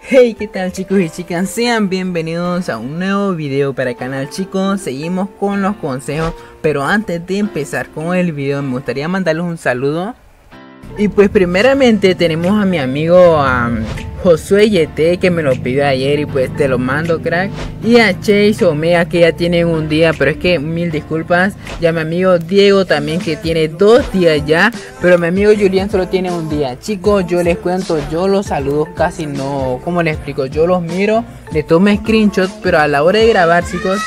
Hey, ¿qué tal chicos y chicas? Sean bienvenidos a un nuevo video para el canal, chicos. Seguimos con los consejos, pero antes de empezar con el video me gustaría mandarles un saludo. Y pues primeramente tenemos a mi amigo Josué YT, que me lo pidió ayer y pues te lo mando, crack. Y a Chase Omega, que ya tienen un día, pero es que mil disculpas. Y a mi amigo Diego también, que tiene 2 días ya, pero mi amigo Julián solo tiene un día. Chicos, yo les cuento, yo los saludos casi no, ¿cómo les explico? Yo los miro, les tomo screenshots, pero a la hora de grabar, chicos,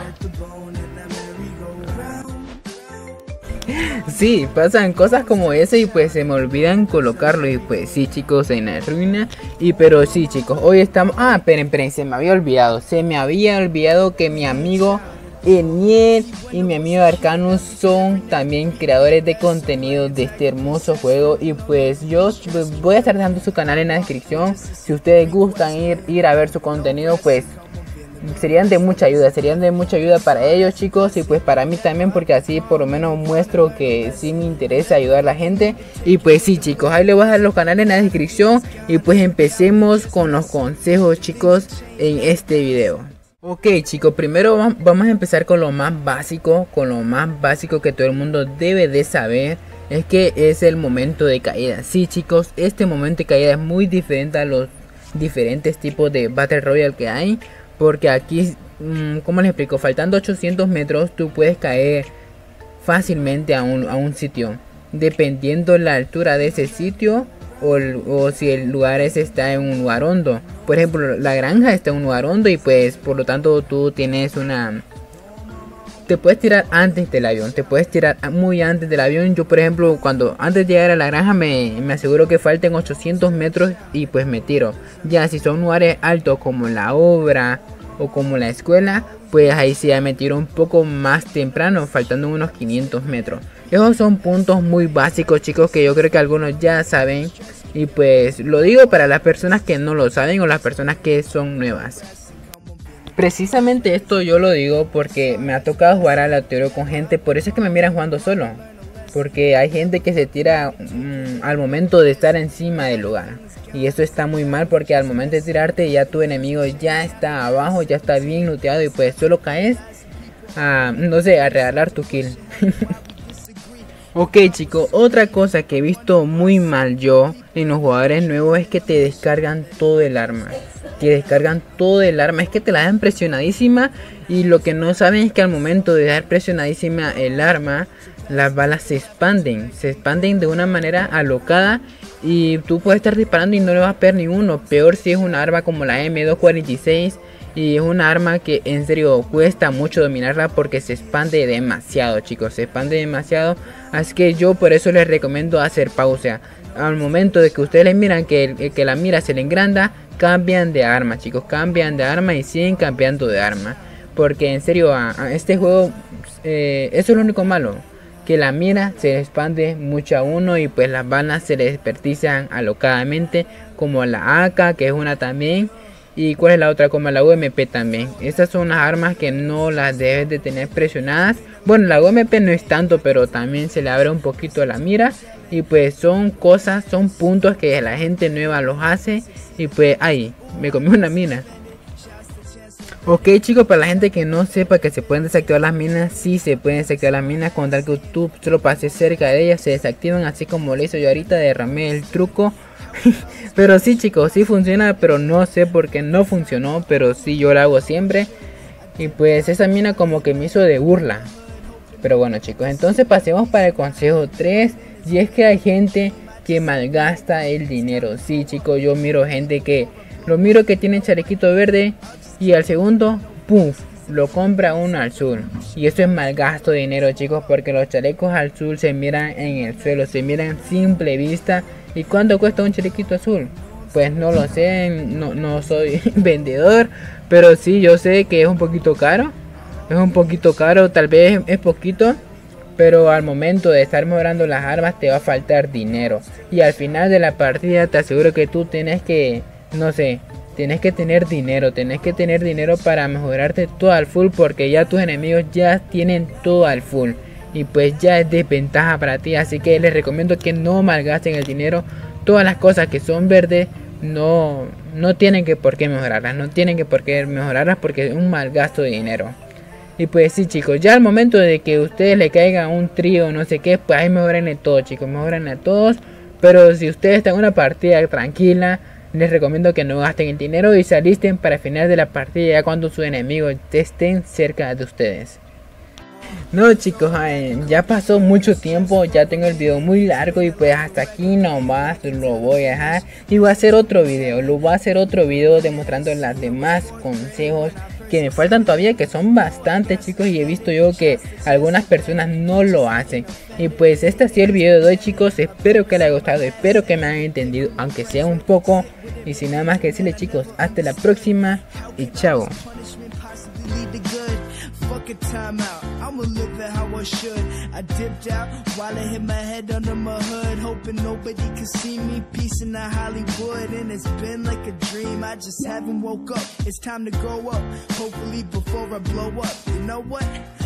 sí, pasan cosas como esa y pues se me olvidan colocarlo. Y pues sí, chicos, en la ruina. Y pero sí, chicos, hoy estamos... esperen, se me había olvidado que mi amigo Eniel y mi amigo Arcanus son también creadores de contenido de este hermoso juego. Y pues yo voy a estar dejando su canal en la descripción. Si ustedes gustan ir a ver su contenido, pues serían de mucha ayuda para ellos, chicos, y pues para mí también, porque así por lo menos muestro que sí me interesa ayudar a la gente. Y pues sí, chicos, ahí les voy a dejar los canales en la descripción. Y pues empecemos con los consejos, chicos, en este video. Ok, chicos, primero vamos a empezar con lo más básico, que todo el mundo debe de saber. Es que es el momento de caída. Sí, chicos, este momento de caída es muy diferente a los diferentes tipos de Battle Royale que hay. Porque aquí, ¿cómo les explico? Faltando 800 metros tú puedes caer fácilmente a un sitio. Dependiendo la altura de ese sitio o si el lugar ese está en un lugar hondo. Por ejemplo, la granja está en un lugar hondo y pues por lo tanto tú tienes una... Te puedes tirar antes del avión, te puedes tirar muy antes del avión. Yo por ejemplo, antes de llegar a la granja me aseguro que falten 800 metros y pues me tiro. Ya si son lugares altos como la obra o como la escuela, pues ahí sí ya me tiro un poco más temprano, faltando unos 500 metros. Esos son puntos muy básicos, chicos, que yo creo que algunos ya saben. Y pues lo digo para las personas que no lo saben o las personas que son nuevas. Precisamente esto yo lo digo porque me ha tocado jugar aleatorio con gente, por eso es que me miran jugando solo. Porque hay gente que se tira al momento de estar encima del lugar. Y eso está muy mal porque al momento de tirarte ya tu enemigo ya está abajo, ya está bien looteado y pues solo caes a, no sé, a regalar tu kill. Ok, chicos, otra cosa que he visto muy mal yo en los jugadores nuevos es que te descargan todo el arma. Es que te la dan presionadísima. Y lo que no saben es que al momento de dar presionadísima el arma, las balas se expanden de una manera alocada. Y tú puedes estar disparando y no le vas a pegar ninguno. Peor si es una arma como la M246. Y es una arma que en serio cuesta mucho dominarla porque se expande demasiado, chicos. Se expande demasiado. Así que yo por eso les recomiendo hacer pausa. Al momento de que ustedes les miran que la mira se le engranda, cambian de arma, chicos. Cambian de arma y siguen cambiando de arma. Porque en serio a este juego eso es lo único malo. Que la mira se le expande mucho a uno y pues las balas se le desperdician alocadamente. Como la AK, que es una también. Y cuál es la otra, como la UMP también. Estas son las armas que no las debes de tener presionadas. Bueno, la UMP no es tanto, pero también se le abre un poquito la mira. Y pues son puntos que la gente nueva los hace. Y pues ahí, me comí una mina. Ok, chicos, para la gente que no sepa que se pueden desactivar las minas, sí se pueden desactivar las minas. Con tal que tú solo pases cerca de ellas, se desactivan, así como lo hizo yo ahorita. Derramé el truco. Pero sí, chicos, sí funciona, pero no sé por qué no funcionó, pero sí yo lo hago siempre. Y pues esa mina como que me hizo de burla. Pero bueno, chicos, entonces pasemos para el consejo 3. Y es que hay gente que malgasta el dinero. Sí, chicos, yo miro gente que tiene chalequito verde y al segundo, ¡puf!, lo compra uno al sur. Y eso es malgasto de dinero, chicos, porque los chalecos al sur se miran en el suelo, se miran a simple vista. ¿Y cuánto cuesta un chalequito azul? Pues no lo sé, no soy vendedor, pero sí yo sé que es un poquito caro. Tal vez es poquito, pero al momento de estar mejorando las armas te va a faltar dinero. Y al final de la partida te aseguro que tú tienes que, no sé, tienes que tener dinero para mejorarte todo al full, porque ya tus enemigos ya tienen todo al full. Y pues ya es desventaja para ti, así que les recomiendo que no malgasten el dinero. Todas las cosas que son verdes no tienen que por qué mejorarlas, no tienen que por qué mejorarlas porque es un mal gasto de dinero. Y pues sí chicos, ya al momento de que ustedes le caigan un trío no sé qué, pues ahí mejorenle todo chicos, mejorenle todos. Pero si ustedes están en una partida tranquila, les recomiendo que no gasten el dinero y se alisten para el final de la partida ya cuando sus enemigos estén cerca de ustedes. No chicos, ya pasó mucho tiempo, ya tengo el video muy largo y pues hasta aquí nomás lo voy a dejar. Y voy a hacer otro video, demostrando los demás consejos que me faltan todavía, que son bastantes chicos, y he visto yo que algunas personas no lo hacen. Y pues este ha sido el video de hoy chicos, espero que les haya gustado, espero que me hayan entendido aunque sea un poco. Y sin nada más que decirles chicos, hasta la próxima y chao. Fucking time out, I'ma live it how I should. I dipped out while I hit my head under my hood, hoping nobody could see me, piecing out Hollywood. And it's been like a dream, I just haven't woke up. It's time to grow up, hopefully before I blow up. You know what?